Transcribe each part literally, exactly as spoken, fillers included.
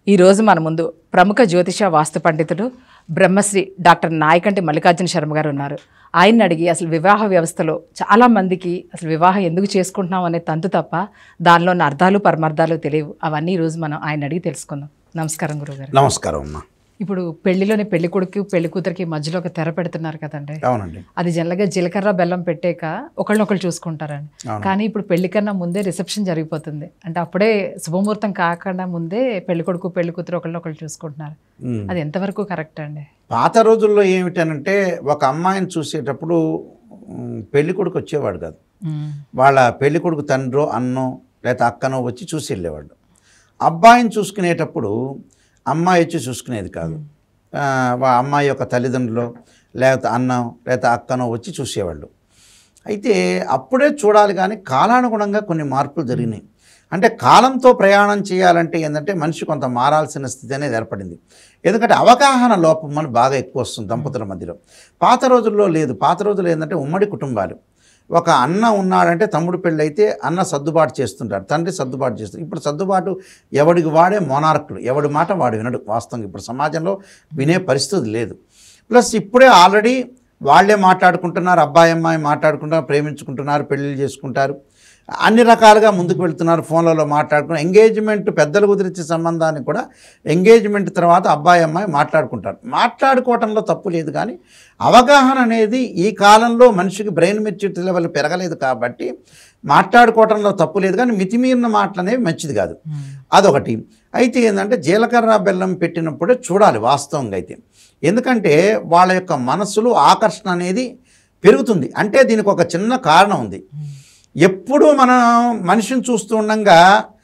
ఈ రోజు మన ముందు ప్రముఖ జ్యోతిష వాస్తు పండితుడు బ్రహ్మశ్రీ డాక్టర్ నాయకంటి మల్లికార్జున శర్మ గారు ఉన్నారు. ఆయన్ని అడిగి అసలు వివాహ వ్యవస్థలో చాలా మందికి అసలు వివాహం ఎందుకు చేసుకుంటున్నాం అనే తంతు తప్ప దానిలో ఉన్న అర్థాలు పరమార్థాలు తెలియవు. అవన్నీ ఈరోజు మనం ఆయన అడిగి తెలుసుకుందాం. నమస్కారం గురువుగారు. నమస్కారం అమ్మా. ఇప్పుడు పెళ్లిలోని పెళ్లి కొడుకు పెళ్లి కూతురికి మధ్యలో ఒక తెర పెడుతున్నారు కదండి. అవునండి. అది జనరల్గా జీలకర్ర బెల్లం పెట్టాక ఒకళ్ళనొకళ్ళు చూసుకుంటారండి. కానీ ఇప్పుడు పెళ్లి కన్నా ముందే రిసెప్షన్ జరిగిపోతుంది. అంటే అప్పుడే శుభముహూర్తం కాకుండా ముందే పెళ్లి కొడుకు పెళ్లి కూతురు ఒకళ్ళనొకళ్ళు చూసుకుంటున్నారు. అది ఎంతవరకు కరెక్ట్ అండి? పాత రోజుల్లో ఏమిటనంటే ఒక అమ్మాయిని చూసేటప్పుడు పెళ్లి కొడుకు వచ్చేవాడు కాదు. వాళ్ళ పెళ్లి కొడుకు తండ్రో అన్నో లేకపోతే అక్కనో వచ్చి చూసి వెళ్ళేవాడు. అబ్బాయిని చూసుకునేటప్పుడు అమ్మాయి వచ్చి చూసుకునేది కాదు. అమ్మాయి యొక్క తల్లిదండ్రులు లేకపోతే అన్నో లేకపోతే అక్కనో వచ్చి చూసేవాళ్ళు. అయితే అప్పుడే చూడాలి, కానీ కాలానుగుణంగా కొన్ని మార్పులు జరిగినాయి. అంటే కాలంతో ప్రయాణం చేయాలంటే ఏంటంటే మనిషి కొంత మారాల్సిన స్థితి అనేది ఏర్పడింది. ఎందుకంటే అవగాహన లోపం మన బాగా ఎక్కువ వస్తుంది దంపతుల మధ్యలో. పాత రోజుల్లో లేదు. పాత రోజుల్లో ఏంటంటే ఉమ్మడి కుటుంబాలు. ఒక అన్న ఉన్నాడంటే తమ్ముడు పెళ్ళి అయితే అన్న సర్దుబాటు చేస్తుంటాడు, తండ్రి సర్దుబాటు చేస్తారు. ఇప్పుడు సర్దుబాటు ఎవడికి వాడే మొనార్కులు, ఎవడి మాట వాడు వినడు. వాస్తవంగా ఇప్పుడు సమాజంలో వినే పరిస్థితి లేదు. ప్లస్ ఇప్పుడే ఆల్రెడీ వాళ్ళే మాట్లాడుకుంటున్నారు, అబ్బాయి అమ్మాయి మాట్లాడుకుంటారు, ప్రేమించుకుంటున్నారు, పెళ్ళిళ్ళు చేసుకుంటారు, అన్ని రకాలుగా ముందుకు వెళ్తున్నారు. ఫోన్లలో మాట్లాడుకుని ఎంగేజ్మెంట్ పెద్దలు కుదిరించే సంబంధాన్ని కూడా ఎంగేజ్మెంట్ తర్వాత అబ్బాయి అమ్మాయి మాట్లాడుకుంటారు. మాట్లాడుకోవటంలో తప్పు లేదు, కానీ అవగాహన అనేది ఈ కాలంలో మనిషికి బ్రెయిన్ మెచ్యూరిటీ లెవెల్ పెరగలేదు కాబట్టి మాట్లాడుకోవటంలో తప్పు లేదు, కానీ మితిమీరిన మాటలు అనేవి మంచిది కాదు. అదొకటి. అయితే ఏంటంటే జీలకర్ర బెల్లం పెట్టినప్పుడే చూడాలి వాస్తవంగా అయితే. ఎందుకంటే వాళ్ళ యొక్క మనసులో ఆకర్షణ అనేది పెరుగుతుంది. అంటే దీనికి ఒక చిన్న కారణం ఉంది. ఎప్పుడు మనం మనిషిని చూస్తూ ఉండగా,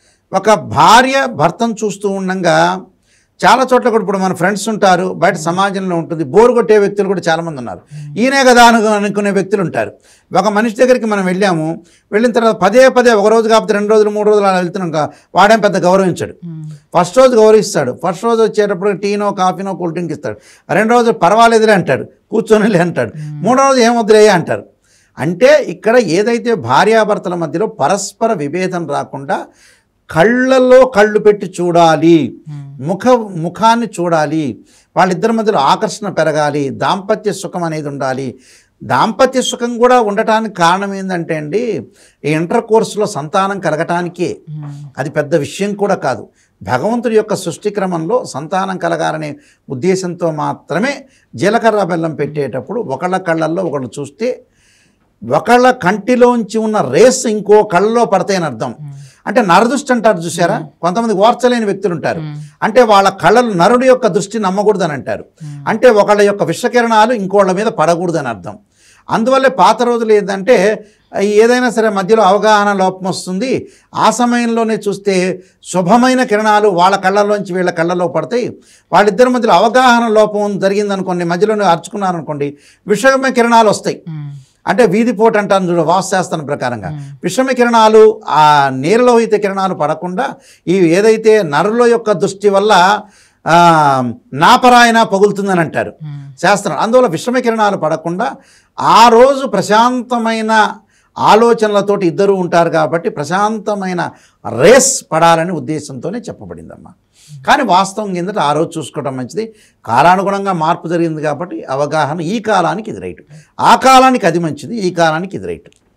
ఒక భార్య భర్తను చూస్తూ ఉండగా చాలా చోట్ల కూడా ఇప్పుడు మన ఫ్రెండ్స్ ఉంటారు, బయట సమాజంలో ఉంటుంది, బోరు కొట్టే వ్యక్తులు కూడా చాలామంది ఉన్నారు. ఈయనే కదా అను అనుకునే వ్యక్తులు ఉంటారు. ఒక మనిషి దగ్గరికి మనం వెళ్ళాము, వెళ్ళిన తర్వాత పదే పదే ఒక రోజు కాకపోతే రెండు రోజులు మూడు రోజులు అలా వెళ్తున్నాం, వాడేం పెద్ద గౌరవించాడు. ఫస్ట్ రోజు గౌరవిస్తాడు, ఫస్ట్ రోజు వచ్చేటప్పుడు టీనో కాఫీనో కూల్ డ్రింక్ ఇస్తాడు. రెండు రోజులు పర్వాలేదులే అంటాడు, కూర్చొనిలే అంటాడు. మూడో రోజు ఏమొద్దులే అంటారు. అంటే ఇక్కడ ఏదైతే భార్యాభర్తల మధ్యలో పరస్పర విభేదం రాకుండా కళ్ళల్లో కళ్ళు పెట్టి చూడాలి, ముఖ ముఖాన్ని చూడాలి, వాళ్ళిద్దరి మధ్యలో ఆకర్షణ పెరగాలి, దాంపత్య సుఖం అనేది ఉండాలి. దాంపత్య సుఖం కూడా ఉండటానికి కారణం ఏంటంటే అండి, ఈ ఇంటర్ కోర్సులో సంతానం కలగటానికే. అది పెద్ద విషయం కూడా కాదు. భగవంతుడి యొక్క సృష్టి క్రమంలో సంతానం కలగాలనే ఉద్దేశంతో మాత్రమే జీలకర్ర బెల్లం పెట్టేటప్పుడు ఒకళ్ళ కళ్ళల్లో ఒకళ్ళు చూస్తే ఒకళ్ళ కంటిలోంచి ఉన్న రేస్ ఇంకో కళ్ళలో పడతాయని అర్థం. అంటే నరదృష్టి అంటారు చూసారా, కొంతమంది ఓర్చలేని వ్యక్తులు ఉంటారు. అంటే వాళ్ళ కళ్ళలు నరుడి యొక్క దృష్టి నమ్మకూడదని అంటారు. అంటే ఒకళ్ళ యొక్క విషకిరణాలు ఇంకోళ్ళ మీద పడకూడదని అర్థం. అందువల్లే పాత రోజులు ఏంటంటే ఏదైనా సరే మధ్యలో అవగాహన లోపం వస్తుంది. ఆ సమయంలోనే చూస్తే శుభమైన కిరణాలు వాళ్ళ కళ్ళలోంచి వీళ్ళ కళ్ళలో పడతాయి. వాళ్ళిద్దరి మధ్యలో అవగాహన లోపం జరిగిందనుకోండి, మధ్యలోనే అర్చుకున్నారనుకోండి, విషమైన కిరణాలు వస్తాయి. అంటే వీధిపోటు అంటాను చూడ వాస్తుశాస్త్రం ప్రకారంగా. విషమ కిరణాలు ఆ నీరలోహిత కిరణాలు పడకుండా ఈ ఏదైతే నరుల యొక్క దృష్టి వల్ల నాపరాయన పగులుతుందని అంటారు శాస్త్రం. అందువల్ల విషమ కిరణాలు పడకుండా ఆ రోజు ప్రశాంతమైన ఆలోచనలతోటి ఇద్దరు ఉంటారు కాబట్టి ప్రశాంతమైన రేస్ పడాలని ఉద్దేశంతోనే చెప్పబడిందమ్మా. కానీ వాస్తవం ఏంటంటే ఆ రోజు చూసుకోవడం మంచిది. కాలానుగుణంగా మార్పు జరిగింది కాబట్టి అవగాహన ఈ కాలానికి ఇది రైట్, ఆ కాలానికి అది మంచిది, ఈ కాలానికి ఇది రైట్.